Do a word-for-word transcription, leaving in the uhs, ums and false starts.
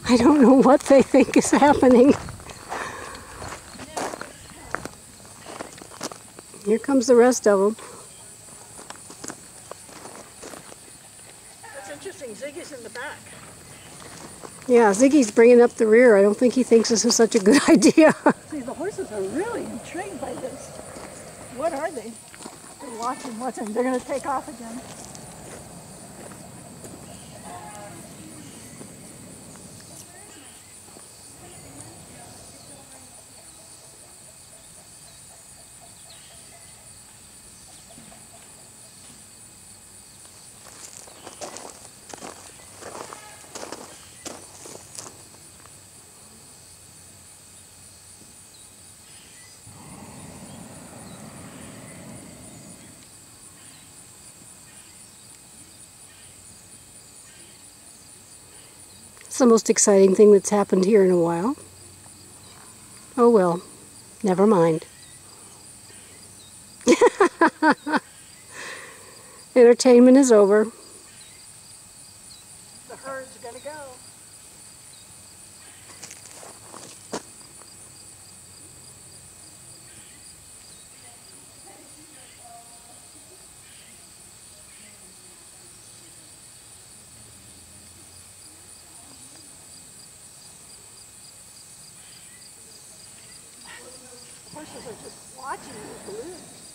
I don't know what they think is happening. Here comes the rest of them. That's interesting. Ziggy's in the back. Yeah, Ziggy's bringing up the rear. I don't think he thinks this is such a good idea. See, the horses are really intrigued by this. What are they? They're watching, watching. They're going to take off again. It's the most exciting thing that's happened here in a while. Oh well, never mind. Entertainment is over. The herd's gonna go. The horses are just watching the balloons.